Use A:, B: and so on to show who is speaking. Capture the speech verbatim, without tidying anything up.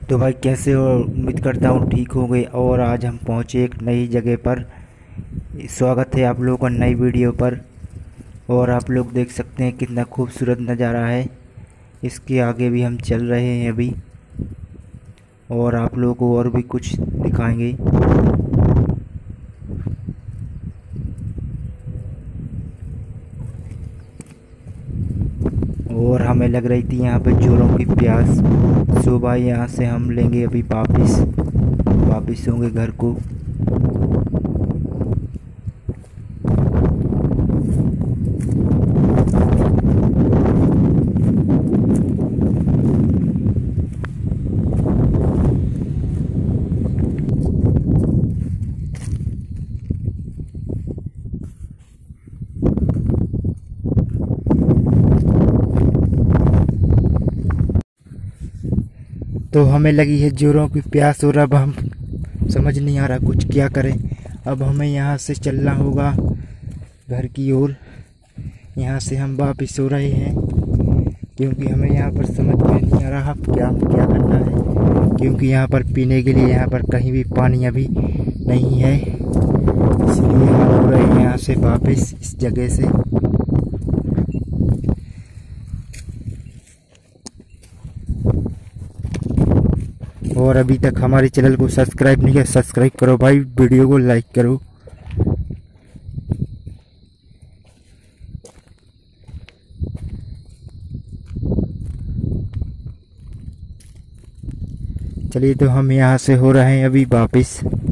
A: तो भाई कैसे हो? उम्मीद करता हूँ ठीक हो गए। और आज हम पहुँचे एक नई जगह पर। स्वागत है आप लोगों का नई वीडियो पर। और आप लोग देख सकते हैं कितना खूबसूरत नज़ारा है। इसके आगे भी हम चल रहे हैं अभी, और आप लोगों को और भी कुछ दिखाएंगे। और हमें लग रही थी यहाँ पे जोरों की प्यास। सो भाई यहाँ से हम लेंगे अभी वापिस वापिस होंगे घर को। तो हमें लगी है जोरों की प्यास, और अब हम समझ नहीं आ रहा कुछ क्या करें। अब हमें यहाँ से चलना होगा घर की ओर। यहाँ से हम वापिस हो रहे हैं, क्योंकि हमें यहाँ पर समझ में नहीं आ रहा क्या क्या करना है। क्योंकि यहाँ पर पीने के लिए यहाँ पर कहीं भी पानी अभी नहीं है, इसलिए हम हो रहे हैं यहाँ से वापिस इस जगह से। और अभी तक हमारे चैनल को सब्सक्राइब नहीं किया, सब्सक्राइब करो भाई, वीडियो को लाइक करो। चलिए, तो हम यहाँ से हो रहे हैं अभी वापिस।